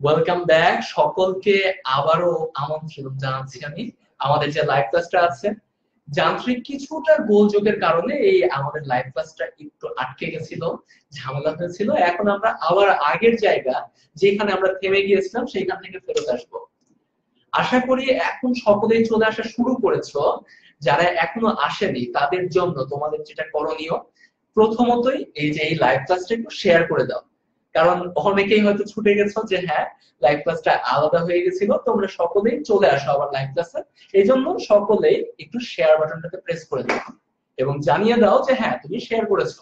Welcome back সকলকে। আবারও আমন্ত্রণ জানাচ্ছি আমি আমাদের যে লাইভ ক্লাসটা আছে। যান্ত্রিক কিছুটা গোলযোগের কারণে এই আমাদের লাইভ ক্লাসটা একটু আটকে গেছিল, ঝামেলা হয়েছিল। এখন আমরা আবার আগের জায়গা যেখানে আমরা থেমে গিয়েছিলাম সেইখান থেকে ফেরত আসবো। আশা করি এখন সকলেই চলে আসা শুরু করেছো। যারা এখনো আসেনি তাদের জন্য তোমাদের যেটা করণীয়, প্রথমতই এই যে এই লাইভ ক্লাসটা একটু শেয়ার করে দাও। কারণ অনেকেই হয়তো ছুটে গেছো যে হ্যাঁ লাইভ ক্লাসটা আলাদা হয়ে গেছিল, তোমরা সকলেই চলে আসো আবার লাইভ ক্লাসে। এই জন্য সকলেই একটু শেয়ার বাটনটাতে প্রেস করে দাও এবং জানিয়ে দাও যে হ্যাঁ তুমি শেয়ার করেছো।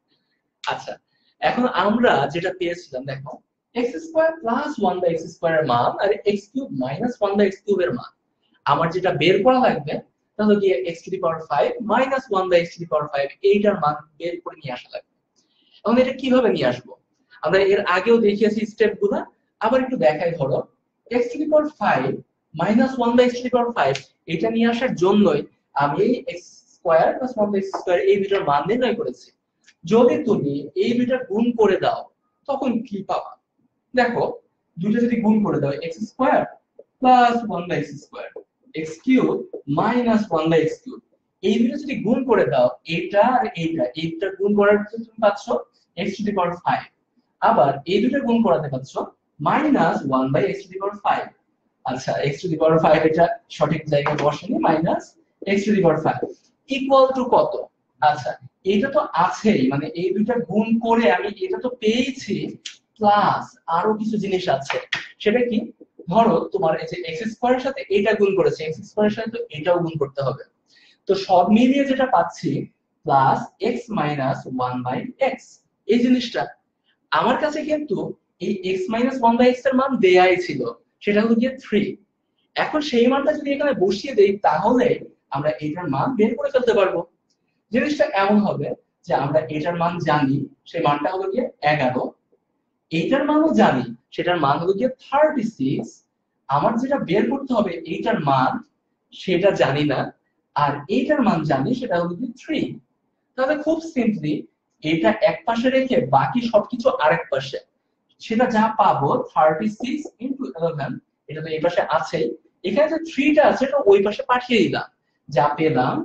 আচ্ছা, এখন আমরা যেটা পেয়েছিলাম দেখো, x square plus 1 by x square এর মান আর x cube minus 1 by x cube এর মান। আমার যেটা বের করা লাগবে তা হলো গিয়ে x to the power 5 minus 1 by x to the power 5, এইটার মান বের করে নিয়ে আসা লাগবে। এখন এটা কিভাবে নিয়ে আসবো? আমরা এর আগেও দেখিয়েছি স্টেপগুলো, আবার একটু দেখাই। ধরো x to the power 5 minus 1 by x to the power 5, এটা নিয়ে আসার জন্যই আমি এই x square plus 1 by x square এই দুটোর মান নির্ণয় করেছি। যদি তুমি এই দুইটা গুণ করে দাও তখন কি পাবা? দেখো, দুইটা যদি গুণ করে দাও x square plus 1 by x square, x cube minus 1 by x cube, এই দুটো যদি গুণ করে দাও এটা আর এইটা গুণ করার জন্য তুমি পাচ্ছ x টু দি পাওয়ার 5। আবার এই দুটো গুণ করাতে পাচ্ছ minus 1 by x to the power 5। আচ্ছা, x টু দি পাওয়ার 5 এটা সঠিক জায়গায় বসানি, minus x to the power 5 equal to কত? আচ্ছা, এটা তো আছেই, মানে এই দুইটা গুণ করে আমি এটা তো পেয়েছি, প্লাস আরো কিছু জিনিস আছে। সেটা কি? ধরো তোমার এই যে x স্কয়ারের সাথে এটা গুণ করেছে, x স্কয়ারের সাথে তো এটাও গুণ করতে হবে। তো সব মিলিয়ে যেটা পাচ্ছি plus x minus 1 by x, এই জিনিসটা আমার কাছে কিন্তু এই x মাইনাস 1 বাই x এর মান দেয়াই ছিল, সেটা হলো গিয়ে 3। এখন সেই মানটা যদি এখানে বসিয়ে দেই তাহলে আমরা এটার মান বের করে ফেলতে পারবো। জিনিসটা এমন হবে যে আমরা এটার মান জানি, সেই মানটা হলো গিয়ে 11, এইটার মানও জানি, সেটার মান হলো গিয়ে 36। আমার যেটা বের করতে হবে এইটার মান, সেটা জানি না, আর এইটার মান জানি, সেটা হলো গিয়ে 3। তাহলে খুব সিম্পলি এটা এক পাশে রেখে বাকি সবকিছু আরেক পাশে, সেটা যা পাবো 36 ইনটু 11, এটা তো এই পাশে আছেই, এখানে যে 3টা আছে এটা ওই পাশে পাঠিয়ে দিলাম, যা পেলাম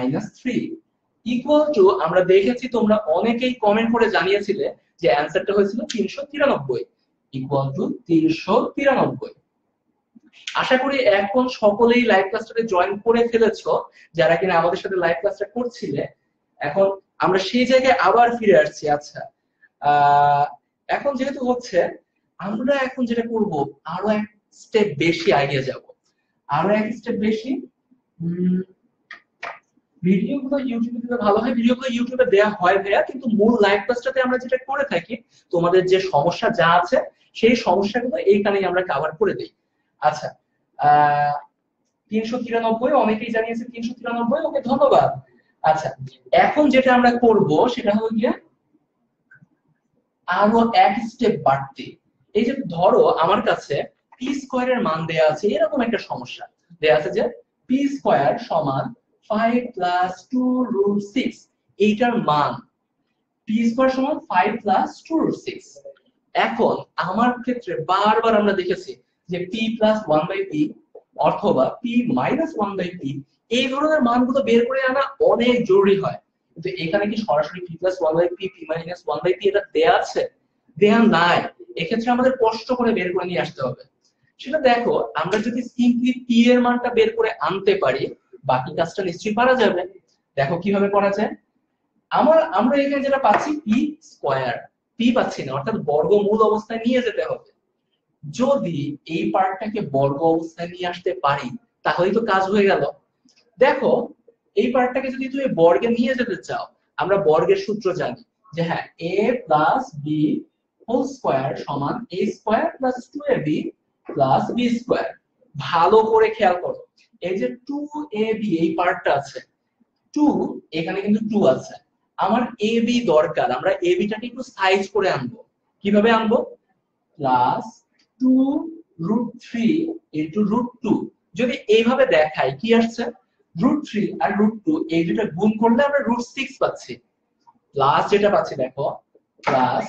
-3 ইকুয়াল টু, আমরা দেখেছি তোমরা অনেকেই কমেন্ট করে জানিয়েছিলে যে অ্যানসারটা হয়েছিল 393 ইকুয়াল টু 393। আশা করি এখন সকলেই লাইভ ক্লাসটাতে জয়েন করে ফেলেছো, যারা কিনা আমাদের সাথে লাইভ ক্লাসটা করছিলে। এখন আমরা সেই জায়গায় আবার ফিরে আসছি। আচ্ছা, এখন যেহেতু হচ্ছে, আমরা এখন যেটা করব আরো এক স্টেপ বেশি এগিয়ে যাব, আরো এক স্টেপ বেশি। ভিডিওগুলো ইউটিউবে দিলে ভালো হয়, ভিডিওগুলো ইউটিউবে দেয়া হয় ভাইয়া, কিন্তু মূল লাইভ ক্লাসটাতে আমরা যেটা করে থাকি, তোমাদের যে সমস্যা যা আছে সেই সমস্যাগুলো এইখানেই আমরা কভার করে দেই। আচ্ছা, 393, অনেকেই জানিয়েছে 393, ওকে ধন্যবাদ। আচ্ছা, এখন যেটা আমরা করব সেটা হলো গিয়ে আরো এক স্টেপ বাড়তি। এই যে ধরো আমার কাছে পি স্কয়ারের মান দেয়া আছে, এরকম একটা সমস্যা দেয়া আছে যে পি স্কয়ার সমান 5 প্লাস 2 রুট 6, এইটার মান পি স্কয়ার সমান 5 প্লাস 2 রুট 6। এখন আমার ক্ষেত্রে বারবার আমরা দেখেছি যে পি প্লাস 1 বাই পি অথবা পি মাইনাস 1 বাই পি, এই ধরনের মানগুলো বের করে আনা অনেক জরুরি হয়। কিন্তু এখানে কি সরাসরি P plus 1 by P, P minus 1 by P এটা দেয়া আছে? দেয়া নাই। এক্ষেত্রে আমাদের কষ্ট করে বের করে নিয়ে আসতে হবে। সেটা দেখো, আমরা যদি সিম্পলি পি এর মানটা বের করে আনতে পারি বাকি কাজটা নিশ্চয়ই পারা যাবে। দেখো কিভাবে করা যায়। আমরা এখানে যেটা পাচ্ছি পি স্কয়ার, পি পাচ্ছি না, অর্থাৎ বর্গমূল অবস্থায় নিয়ে যেতে হবে। যদি এই পার্টটাকে বর্গ অবস্থায় নিয়ে আসতে পারি তাহলেই তো কাজ হয়ে গেল। দেখো, এই পার্টটাকে যদি তুমি বর্গে নিয়ে যেতে চাও, আমরা বর্গের সূত্র জানি যে হ্যাঁ a plus b whole square সমান a square plus 2ab plus b square. ভালো করে খেয়াল করো, এই যে 2ab এই পার্টটা আছে, 2 এখানে কিন্তু 2 আছে, আমার ab দরকার, আমরা ab টাকে একটু সাইজ করে আনবো। কিভাবে আনবো? Plus 2 root 3 into root 2। যদি এইভাবে দেখাই কি আসছে, রুট 3 আর রুট 2 এই দুটো গুণ করলে আমরা রুট 6 পাচ্ছি। প্লাস যেটা পাচ্ছি দেখো, প্লাস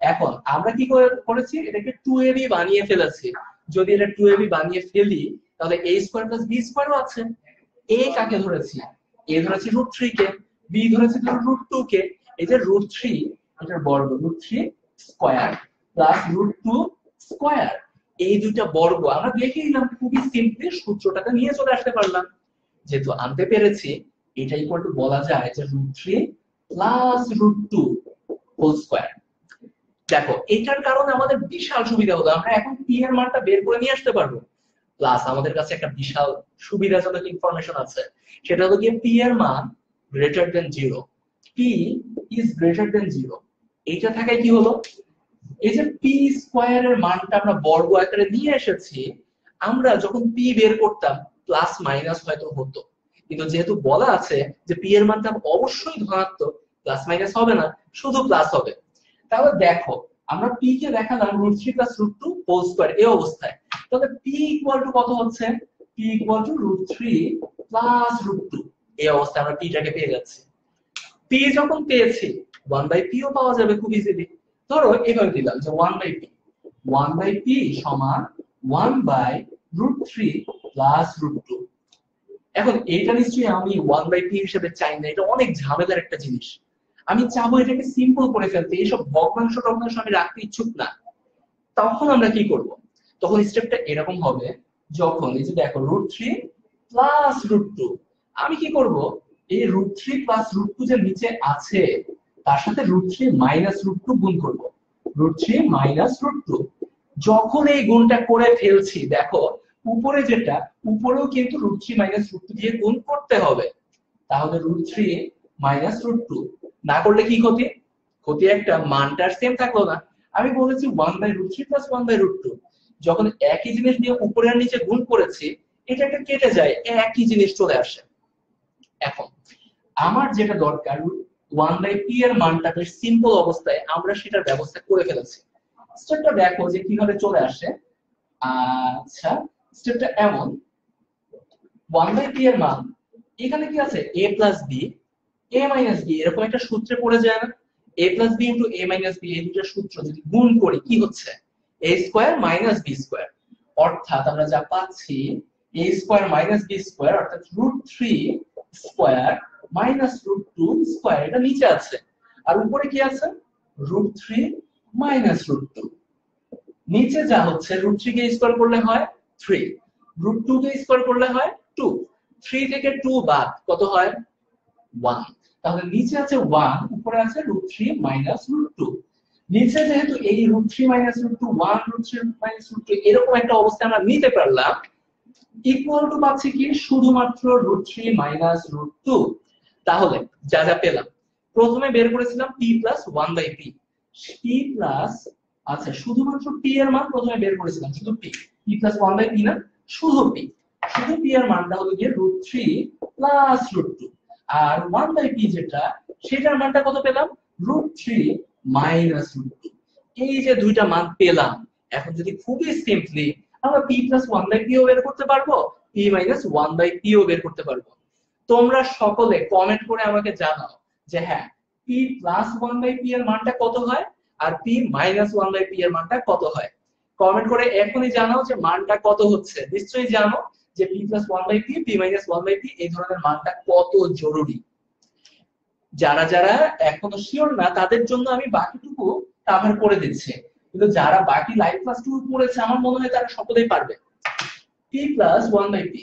এখন আমরা কি করেছি, এটাকে 2ab বানিয়ে ফেলেছি। যদি এটা 2ab বানিয়ে ফেলি তাহলে a স্কয়ার প্লাস b স্কয়ারও আছে। a কাকে ধরেছি, a ধরেছি √3 কে, b ধরেছি √2 কে। এই যে √3 এটার বর্গ, √3 স্কয়ার প্লাস √2 স্কয়ার, এই দুইটা বর্গ আমরা দেখে নিলাম, খুবই সিম্পলি সূত্রটাকে নিয়ে চলে আসতে পারলাম। যেহেতু আনতে পেরেছি, এটা ইকুয়াল টু বলা যায় যে √3 প্লাস √2 হোল স্কয়ার। দেখো এটার কারণে আমাদের বিশাল সুবিধা হলো, আমরা এখন p এর মানটা বের করে নিয়ে আসতে পারবো। প্লাস আমাদের কাছে একটা বিশাল সুবিধাজনক ইনফরমেশন আছে, সেটা হলো গিয়ে p এর মান greater than 0, p is greater than 0। এইটা থাকায় কি হলো, এই যে p স্কয়ারের মানটা আমরা বর্গ আকারে নিয়ে এসেছি, আমরা যখন p বের করতাম প্লাস মাইনাস হয়তো হতো, কিন্তু যেহেতু বলা আছে যে p এর মানটা অবশ্যই ধনাত্মক, প্লাস মাইনাস হবে না, শুধু প্লাস হবে। তাহলে দেখো আমরা p কে দেখালাম √3 প্লাস √2 হোল স্কয়ার এই অবস্থায়। তাহলে p ইকুয়াল টু কত হচ্ছে, p ইকুয়াল টু √3 প্লাস √2, এই অবস্থায় আমরা p টাকে পেয়ে যাচ্ছি। p যখন পেয়েছি 1/p ও পাওয়া যাবে খুব ইজিলি। ধরো এভাবে দিলাম যে 1/p সমান 1/√3 প্লাস √2। এখন এইটা নিশ্চয়ই আমি 1/p হিসেবে চাই না, এটা অনেক ঝামেলার একটা জিনিস। আমি চাবো এটাকে সিম্পল করে ফেলতে, এইসব ভগ্নাংশ টগ্নাংশ আমি রাখতে ইচ্ছুক না। তখন আমরা কি করব, তখন স্টেপটা এরকম হবে, যখন এই যে দেখো √3 প্লাস √2, আমি কি করব, এই √3 প্লাস √2 যে নিচে আছে তার সাথে √3 মাইনাস √2 গুণ করব। √3 মাইনাস √2, যখন এই গুণটা করে ফেলছি দেখো উপরে যেটা, উপরেও কিন্তু √3 মাইনাস √2 দিয়ে গুণ করতে হবে। তাহলে √3 মাইনাস √2 না করলে কি ক্ষতি, ক্ষতি একটা, মানটার সেম থাকলো না। আমি বলেছি 1/√3 প্লাস 1/√2, যখন একই জিনিস দিয়ে উপরে আর নিচে গুণ করেছি এটা একটা কেটে যায়, একই জিনিস চলে আসে। এখন আমার যেটা দরকার 1/p এর মানটা বেশ সিম্পল অবস্থায় আমরা সেটার ব্যবস্থা করে ফেলেছি। স্টেপটা দেখো যে কিভাবে চলে আসে। আচ্ছা স্টেপটা এমন, 1/p এর মান এখানে কি আছে, a plus b, a minus b, এরকম একটা সূত্রে পড়ে যায় না, a plus b into a minus b, এই দুটো সূত্র যদি গুণ করি কি হচ্ছে, a square minus b square. অর্থাৎ আমরা যা পাচ্ছি a square minus b square, অর্থাৎ √3 স্কয়ার মাইনাস √2 স্কয়ার, এটা নিচে আছে। আর উপরে কি আছে, √3 মাইনাস √2। নিচে যা হচ্ছে √3 কে স্কয়ার করলে হয় 3, √2 কে স্কয়ার করলে হয় 2, 3 থেকে 2 বাদ কত হয় 1। তাহলে নিচে আছে 1, উপরে আছে √3 মাইনাস √2। নিচে যেহেতু এই √3 মাইনাস √2 1 √3 মাইনাস √2 এরকম একটা অবস্থা আমরা নিতে পারলাম, ইকুয়াল টু পাচ্ছি কি শুধুমাত্র √3 মাইনাস √2। তাহলে যা যা পেলাম, প্রথমে বের করেছিলাম p plus 1/p, p plus, আচ্ছা শুধুমাত্র p এর মান প্রথমে বের করেছিলাম, শুধু p, p প্লাস 1/p না, শুধু p, শুধু p এর মানটা হলো গিয়ে √3 প্লাস √2। আর 1/p যেটা, সেটার মানটা কত পেলাম, √3 মাইনাস √2। এই যে দুইটা মান পেলাম, এখন যদি খুবই সিম্পলি আমরা p প্লাস 1/p ও বের করতে পারবো, p মাইনাস 1/p ও বের করতে পারবো। তোমরা সকলে কমেন্ট করে আমাকে জানাও যে হ্যাঁ p প্লাস 1/p এর মানটা কত হয় আর p মাইনাস 1/p এর মানটা কত হয়। কমেন্ট করে এখনই জানাও যে মানটা কত হচ্ছে। নিশ্চয়ই জানো যে p plus 1/p, p minus 1/p এই ধরনের মানটা কত জরুরি। যারা যারা এখনো শিওর না তাদের জন্য আমি বাকিটুকু কভার করে দিচ্ছি, কিন্তু যারা বাকি লাইভ ক্লাসটুকু পড়েছে আমার মনে হয় তারা সকলেই পারবে। p plus 1/p,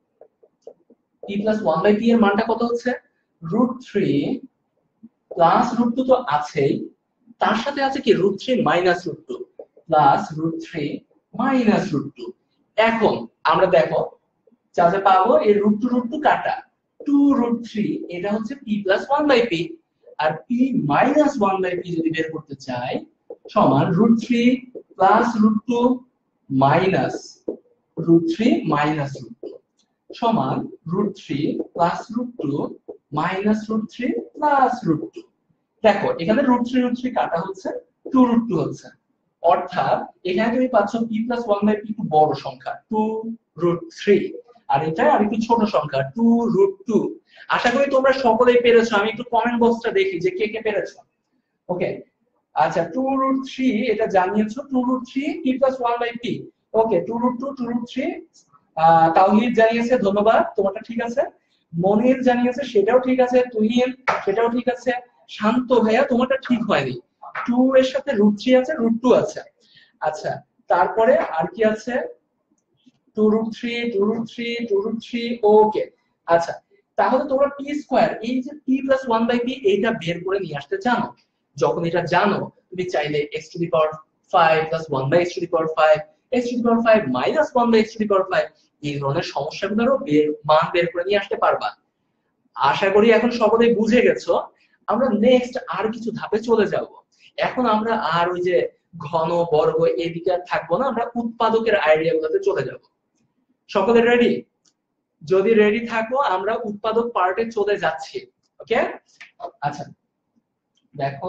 p plus 1/p এর মানটা কত হচ্ছে, √3 প্লাস √2 তো আছেই, তার সাথে আছে কি √3 মাইনাস √2 প্লাস √3 মাইনাস √2। এখন আমরা দেখো যা যা পাবো এই √2 কাটা, 2√3 এটা হচ্ছে p প্লাস 1/p, আর p মাইনাস 1/p যদি বের করতে চাই সমান √3 প্লাস √2 মাইনাস √3 মাইনাস √2 সমান √3 প্লাস √2 মাইনাস √3 প্লাস √2। দেখো এখানে √3 কাটা হচ্ছে, 2√2 হচ্ছে, অর্থাৎ এখানে তুমি পাচ্ছ p প্লাস 1/p একটু বড় সংখ্যা 2√3, আর এটা আরেকটু ছোট সংখ্যা 2√2। আশা করি তোমরা সকলেই পেরেছো, আমি একটু কমেন্ট বক্সটা দেখি যে কে কে পেরেছো। ওকে, আচ্ছা 2√3 এটা জানিয়েছো 2√3 p + 1/p। ওকে 2√2 2√3 তাওহীদ জানিয়েছে, ধন্যবাদ, তোমারটা ঠিক আছে। মনির জানিয়েছে, সেটাও ঠিক আছে। তুহিন, সেটাও ঠিক আছে। শান্ত ভাইয়া, তোমারটা ঠিক হয়নি, 2 এর সাথে √3 আছে, √2 আছে। আচ্ছা তারপরে আর কি আছে, 2√3 2√3 2√3। ওকে আচ্ছা, তাহলে তোমরা p স্কয়ার, এই যে p + 1/p এইটা বের করে নিয়ে আসতে জানো। যখন এটা জানো, তুমি চাইলে x⁵ + 1/x⁵ x⁵ - 1/x⁵ এই ধরনের সমস্যাগুলোরও মান বের করে নিয়ে আসতে পারবা। আশা করি এখন সকলেই বুঝে গেছো। আমরা নেক্সট আর কিছু ধাপে চলে যাব। এখন আমরা আর ওই যে ঘন বর্গ এদিকে আর থাকবো না, আমরা উৎপাদকের আইডিয়াগুলোতে চলে যাব। সকলে রেডি? যদি রেডি থাকো আমরা উৎপাদক পার্টে চলে যাচ্ছি। ওকে আচ্ছা দেখো,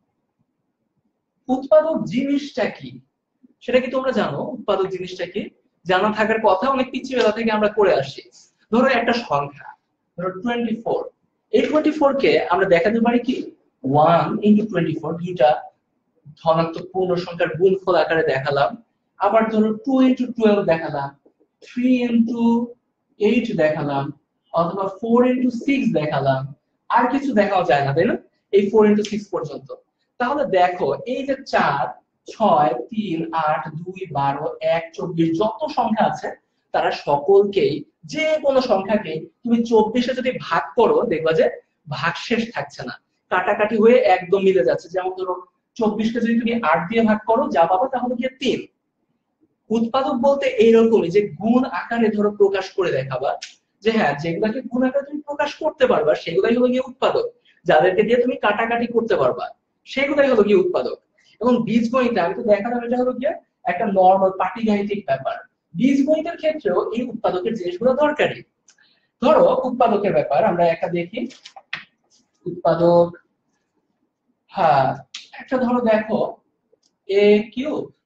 উৎপাদক জিনিসটা কি সেটা কি তোমরা জানো? উৎপাদক জিনিসটা কি জানা থাকার কথা, অনেক পিছিয়ে বেলা থেকে আমরা করে আসি। ধরো একটা সংখ্যা, ধরো 24, এই 24 কে আমরা দেখাতে পারি কি 1 × 24, দুইটা ধনাত্মক পূর্ণ সংখ্যার গুণফল আকারে দেখালাম। আবার ধরো 2 × 12 দেখালাম, 3 × 8 দেখালাম, অথবা 4 × 6 দেখালাম। আর কিছু দেখাও যায় না, তাই না? এই 4 × 6 পর্যন্ত। তাহলে দেখো এই যে 4 6 3 8 2 12 1 24 যত সংখ্যা আছে, তারা সকলকেই, যে কোনো সংখ্যাকে তুমি 24 এ যদি ভাগ করো, দেখবা যে ভাগশেষ থাকছে না, কাটাকাটি হয়ে একদম মিলে যাচ্ছে। যেমন ধরো 24 কে যদি তুমি 8 দিয়ে ভাগ করো, যা পাবে তাহলে কি 3। উৎপাদক বলতে এইরকমই, যে গুণ আকারে ধরো প্রকাশ করে দেখাবা, যে হ্যাঁ যেগুলাকে গুণ আকারে তুমি প্রকাশ করতে পারবা সেগুলাই হলো গিয়ে উৎপাদক। যাদেরকে দিয়ে তুমি কাটাকাটি করতে পারবা সেগুলাই হলো গিয়ে উৎপাদক। এবং বীজগণিতে আমি তো দেখালাম এটা হলো গিয়ে একটা নরমাল পাটিগাণিতিক ব্যাপার। বীজগণিতের ক্ষেত্রেও এই উৎপাদকের জিনিসগুলো দরকারি। ধরো উৎপাদকের ব্যাপার আমরা একটা দেখি। উৎপাদক, হ্যাঁ একটা ধরো দেখো a³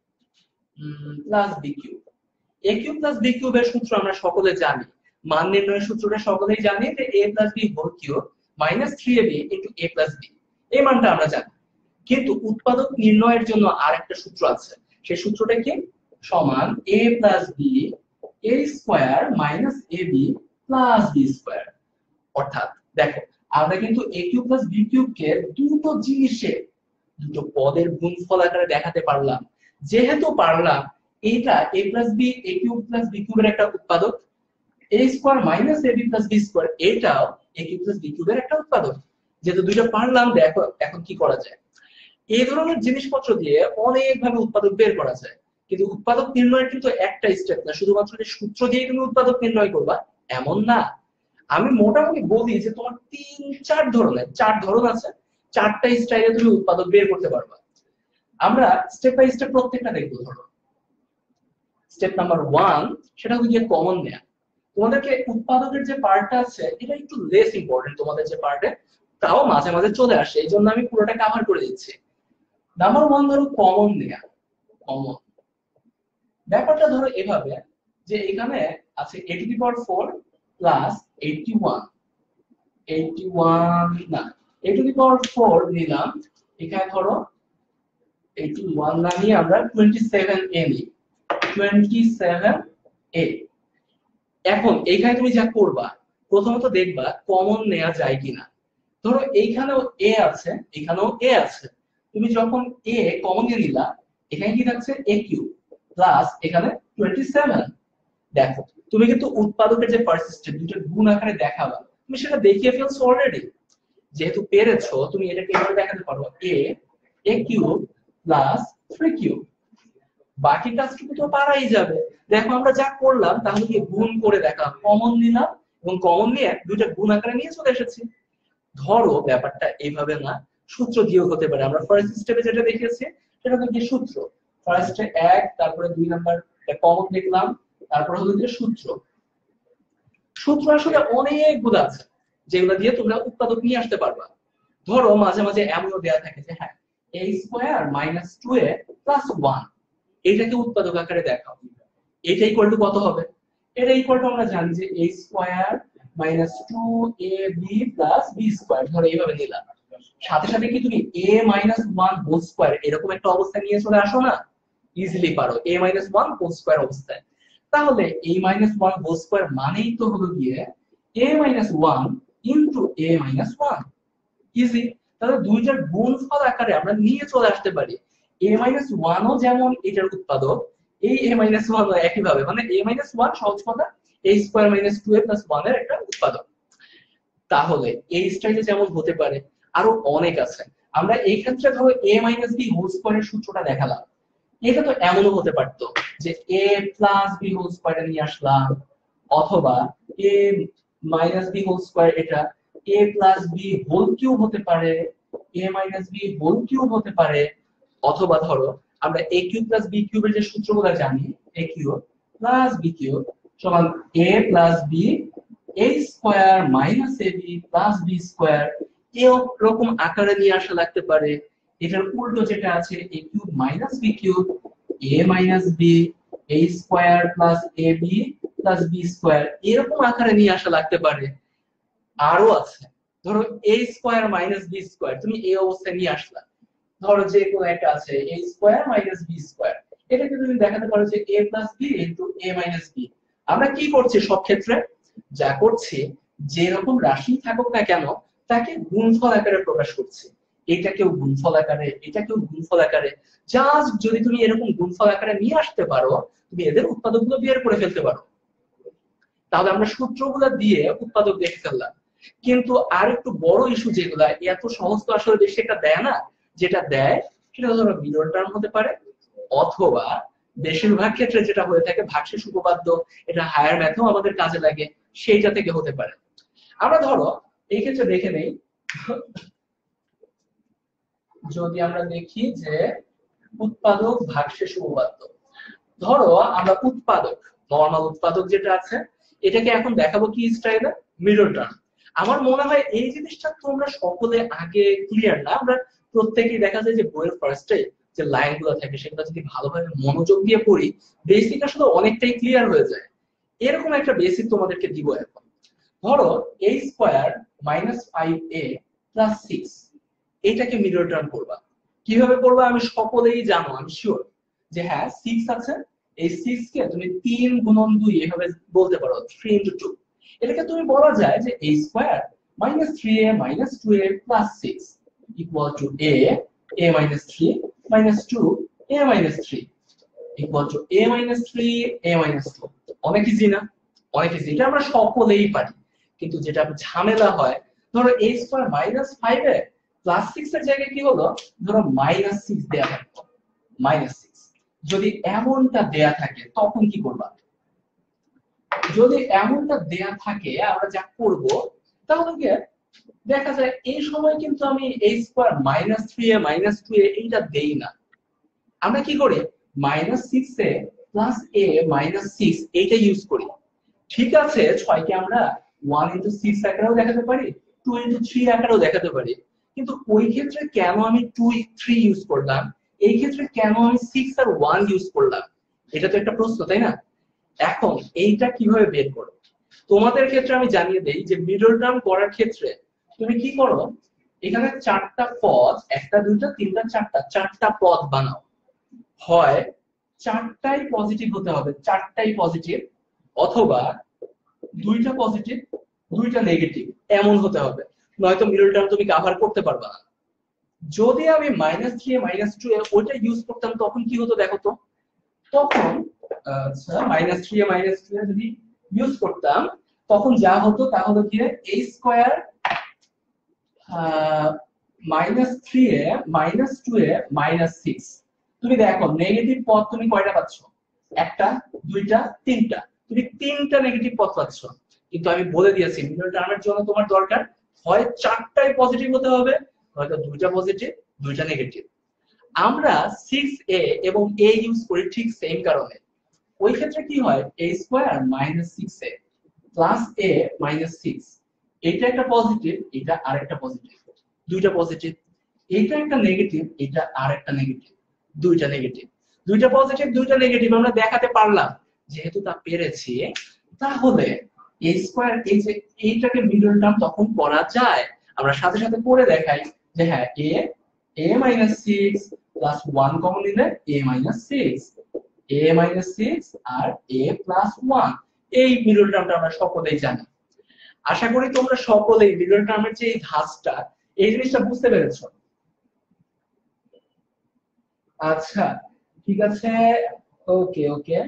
+ b³ a³ + b³ এর সূত্র আমরা সকলে জানি। মান নির্ণয়ের সূত্রটা সকলেই জানি, যে a + b³ - 3ab * a + b, এই মানটা আমরা জানি। কিন্তু উৎপাদক নির্ণয়ের জন্য আরেকটা সূত্র আছে। সেই সূত্রটা কি? সমান a + b a² - ab + b²। অর্থাৎ দেখো আমরা কিন্তু a³ + b³ কে দুটো জিনিসে, দুটো পদের গুণফল আকারে দেখাতে পারলাম। যেহেতু পারলাম, এটা a + b a³ + b³ এর একটা উৎপাদক, a² - ab + b², এটাও a³ + b³ এর একটা উৎপাদক। যেহেতু দুইটা পারলাম, দেখো এখন কি করা যায়। এই ধরনের জিনিসপত্র দিয়ে অনেক ভাবে উৎপাদক বের করা যায়। কিন্তু উৎপাদক নির্ণয়ের কিন্তু একটা স্টেপ না, শুধুমাত্র যে সূত্র দিয়ে তুমি উৎপাদক নির্ণয় করবা এমন না। আমি মোটামুটি বলি যে তোমার 3-4 ধরনের, 4 ধরন আছে, 4টা স্টাইলে তুমি উৎপাদক বের করতে পারবা। আমরা স্টেপ বাই স্টেপ প্রত্যেকটা দেখবো। ধরো স্টেপ নাম্বার 1, সেটা হলো গিয়ে কমন নেয়া। তোমাদেরকে উৎপাদকের যে পার্টটা আছে এটা একটু লেস ইম্পর্টেন্ট তোমাদের যে পার্টে, তাও মাঝে মাঝে চলে আসে, এই জন্য আমি পুরোটা কভার করে দিচ্ছি। নাম্বার 1 ধরো কমন নেয়া। কমন ব্যাপারটা ধরো এভাবে, যে এখানে আছে a⁴ প্লাস 81 না, a⁴ নিলাম, এখানে ধরো 81 না নিয়ে আমরা 27a নিই, 27a। এখন এইখানে তুমি যা করবা, প্রথমত দেখবা কমন নেওয়া যায় কিনা। ধরো এইখানেও a আছে, এখানেও a আছে, তুমি যখন a কমন নিয়ে নিলা, এখানে কি থাকছে a³ প্লাস এখানে 27। দেখো তুমি কিন্তু উৎপাদকের যে পার্সিস্টেন্ট দুটো গুণ আকারে দেখাবা, তুমি সেটা দেখিয়ে ফেলছো অলরেডি। যেহেতু পেরেছো, তুমি এটাকে এভাবে দেখাতে পারো a³ প্লাস 3³ বাকি কাজটুকু তো পারাই যাবে। দেখো আমরা যা করলাম তাহলে কি গুণ করে দেখালাম, কমন নিলাম এবং কমন নিয়ে দুইটা গুণ আকারে নিয়ে চলে এসেছি। ধরো ব্যাপারটা এইভাবে না, সূত্র দিয়েও হতে পারে। আমরা ফার্স্ট স্টেপে যেটা দেখিয়েছি সেটা হলো কি সূত্র। ফার্স্টে 1, তারপরে 2 নাম্বার কমন দেখলাম, তারপর হলো যে সূত্র। সূত্র আসলে অনেকগুলো আছে যেগুলো দিয়ে তোমরা উৎপাদক নিয়ে আসতে পারবা। ধরো মাঝে মাঝে এমনও দেয়া থাকে যে হ্যাঁ a² - 2a + 1, এটাকে উৎপাদক আকারে দেখাও। এটা ইকুয়াল টু কত হবে? এটা ইকুয়াল টু আমরা জানি যে a² - 2ab + b², ধরো এইভাবে নিলাম। সাথে সাথে কি তুমি a minus one whole square এরকম একটা অবস্থা নিয়ে চলে আসো না? ইজিলি পারো a minus one whole square অবস্থায়। তাহলে a minus one whole square মানেই তো হলো গিয়ে a minus one into a minus one. Easy. তাহলে দুইটার গুণফল আকারে আমরা নিয়ে চলে আসতে পারি। a মাইনাস ওয়ানও যেমন এটার উৎপাদক, এই a মাইনাস ওয়ানও একইভাবে, মানে a মাইনাস ওয়ান সহজ কথা a square minus two a plus one এর একটা উৎপাদক। তাহলে এই স্টাইলে যেমন হতে পারে আরো অনেক আছে। আমরা এই ক্ষেত্রে ধরো a মাইনাস বি হোল স্কোয়ারের সূত্রটা দেখালাম। এটা তো এমনও হতে পারতো যে a প্লাস বি হোল স্কোয়ারে নিয়ে আসলাম, অথবা a minus b whole square এটা a plus b whole cube হতে পারে, a minus b whole cube হতে পারে, অথবা ধরো আমরা a কিউব প্লাস b কিউবের যে সূত্রগুলো জানি, a cube plus b cube সমান a plus b a square minus ab plus b square, এরকম আকারে নিয়ে আসা লাগতে পারে। এটার উল্টো যেটা আছে a cube minus b cube a minus b a square plus ab plus b square, এরকম আকারে নিয়ে আসা লাগতে পারে। আরো আছে, ধরো a square minus b square তুমি এই অবস্থায় নিয়ে আসলা, ধরো যে কোনো একটা আছে a square minus b square, এটাকে তুমি দেখাতে পারো যে a plus b into a minus b। আমরা কি করছি সব ক্ষেত্রে যা করছি, যে রকম রাশি থাকুক না কেন তাকে গুণফল আকারে প্রকাশ করছি। এটাকেও গুণফল আকারে, এটাকেও গুণফল আকারে। জাস্ট যদি তুমি এরকম গুণফল আকারে নিয়ে আসতে পারো, তুমি এদের উৎপাদকগুলো বের করে ফেলতে পারো। তাহলে আমরা সূত্রগুলো দিয়ে উৎপাদক দেখে ফেললাম। কিন্তু আর একটু বড় ইস্যু যেগুলা, এত সহজ তো আসলে বেশি একটা দেয় না। যেটা দেয় সেটা ধরো মিডল টার্ম হতে পারে, অথবা বেশিরভাগ ক্ষেত্রে যেটা হয়ে থাকে ভাগশেষ উপপাদ্য, এটা হায়ার ম্যাথেও আমাদের কাজে লাগে, সেইটা থেকে হতে পারে। আমরা ধরো এই ক্ষেত্রে দেখে নেই, যদি আমরা দেখি যে উৎপাদক ভাগশেষ উপপাদ্য, ধরো আমরা উৎপাদক নরমাল উৎপাদক যেটা আছে এটাকে এখন দেখাবো কি স্টাইলে, মিডল টার্ম। আমার মনে হয় এই জিনিসটা তোমরা সকলে আগে ক্লিয়ার না। আমরা প্রত্যেকেই দেখা যায় যে বইয়ের ফার্স্টে যে লাইনগুলো থাকে সেগুলো যদি ভালোভাবে মনোযোগ দিয়ে পড়ি, বেসিক আসলে অনেকটাই ক্লিয়ার হয়ে যায়। এরকম একটা বেসিক তোমাদেরকে দিব এখন। ধরো a square minus 5a plus 6, এটাকে মিডল টার্ম করবা। কিভাবে করবা আমি সকলেই জানো, আমি শিওর যে হ্যাঁ 6 আছে, এই 6 কে তুমি 3 গুণন 2 এভাবে বলতে পারো, 3 into 2। এটাকে তুমি বলা যায় যে a square minus 3a minus 2a plus 6 equal to a minus 3 minus 2 a minus 3 equal to a minus 3 a minus 2। অনেক ইজি না? অনেক ইজি, এটা আমরা সকলেই পারি। কিন্তু যেটা ঝামেলা হয়, ধরো a square minus 5a plus 6 এর জায়গায় কি হলো, ধরো মাইনাস 6 দেয়া থাকতো, মাইনাস 6 যদি এমনটা দেয়া থাকে তখন কি করবা? যদি এমনটা দেয়া থাকে আমরা যা করব, তাহলে কি দেখা যায় এই সময় কিন্তু আমি a square minus 3a minus 2a এইটা দেই না। আমরা কি করি, minus 6a plus a minus 6 এইটা ইউজ করি। ঠিক আছে, 6 কে আমরা 1 into 6 আকারেও দেখাতে পারি, 2 into 3 আকারেও দেখাতে পারি, কিন্তু ওই ক্ষেত্রে কেন আমি 2 3 ইউজ করলাম, এই ক্ষেত্রে কেন আমি 6 আর 1 ইউজ করলাম? এটা তো একটা প্রশ্ন, তাই না? এখন এইটা কিভাবে বের করো? তোমাদের ক্ষেত্রে আমি জানিয়ে দেই যে মিডল টার্ম করার ক্ষেত্রে তুমি কি করো, এখানে চারটা পদ, একটা দুইটা তিনটা চারটা, চারটা পদ বানাও। হয় চারটাই পজিটিভ হতে হবে, চারটাই পজিটিভ, অথবা দুইটা পজিটিভ দুইটা নেগেটিভ এমন হতে হবে, নয়তো মিডল টার্ম তুমি কভার করতে পারবে না। যদি আমি মাইনাস 3 মাইনাস 2 ওইটা ইউজ করতাম তখন কি হতো দেখো তো, তখন আচ্ছা মাইনাস 3 মাইনাস 2 যদি ইউজ করতাম তখন যা হতো তা হলো কি a square minus 3a minus 2a minus 6। তুমি দেখো নেগেটিভ পদ তুমি কয়টা পাচ্ছ, একটা দুইটা তিনটা, তুমি তিনটা নেগেটিভ পদ পাচ্ছ। কিন্তু আমি বলে দিয়েছি মিডল টার্মের জন্য তোমার দরকার হয় চারটাই পজিটিভ হতে হবে, হয়তো দুইটা পজিটিভ দুইটা নেগেটিভ। আমরা 6a এবং a ইউজ করি ঠিক সেম কারণে। ওই ক্ষেত্রে কি হয়, a square minus 6a plus a minus 6, এটা একটা পজিটিভ, এটা আরেকটা পজিটিভ, দুইটা পজিটিভ, এটা একটা নেগেটিভ, এটা আরেকটা নেগেটিভ, দুইটা নেগেটিভ, দুইটা পজিটিভ দুইটা নেগেটিভ আমরা দেখাতে পারলাম। যেহেতু তা পেরেছি, তাহলে a স্কয়ার এই যে এইটাকে মিডল টার্ম তখন করা যায়। আমরা সাথে সাথে করে দেখাই যে হ্যাঁ a মাইনাস 6 প্লাস 1 কমন নিলে a মাইনাস 6, a মাইনাস 6 আর a প্লাস 1। এই মিডল টার্মটা আমরা সকলেই জানি। আশা করি তোমরা সকলেই মিডল টার্মের যে এই ধাঁচটা, এই জিনিসটা বুঝতে পেরেছো। আচ্ছা ঠিক আছে, ওকে ওকে।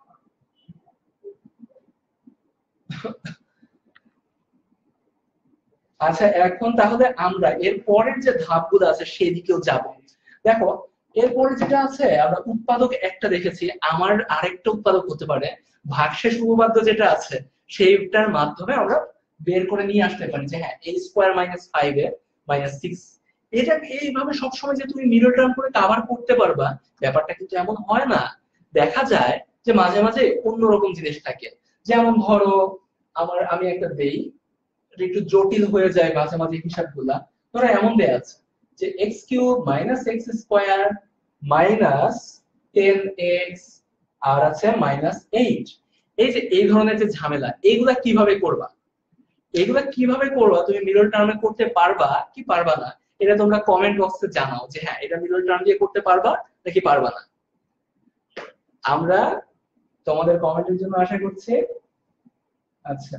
আচ্ছা এখন তাহলে আমরা এর পরের যে ধাপগুলো আছে সেদিকেও যাব। দেখো এরপরে যেটা আছে, আমরা উৎপাদক একটা দেখেছি, আমার আরেকটা উৎপাদক হতে পারে ভাগশেষ উপপাদ্য যেটা আছে সেইটার মাধ্যমে আমরা বের করে নিয়ে আসতে পারি যে হ্যাঁ a square minus 5 a minus 6। এটা এইভাবে সবসময় যে তুমি মিডল টার্ম করে কভার করতে পারবা ব্যাপারটা কিন্তু এমন হয় না। দেখা যায় যে মাঝে মাঝে অন্যরকম জিনিস থাকে। যেমন ধরো আমি একটা দেই, এটা একটু জটিল হয়ে যায় মাঝে মাঝে হিসাবগুলা। ধরো এমন দেয়া আছে যে x cube minus x square minus 10x আর আছে মাইনাস 8। এই যে এই ধরনের যে ঝামেলা, এইগুলা কিভাবে করবা, এগুলা কিভাবে করবা তুমি মিডল টার্মে করতে পারবা কি পারবা না, এটা তোমরা কমেন্ট বক্সে জানাও যে হ্যাঁ এটা মিডল টার্ম দিয়ে করতে পারবা নাকি পারবা না। আমরা তোমাদের কমেন্টের জন্য আশা করছি। আচ্ছা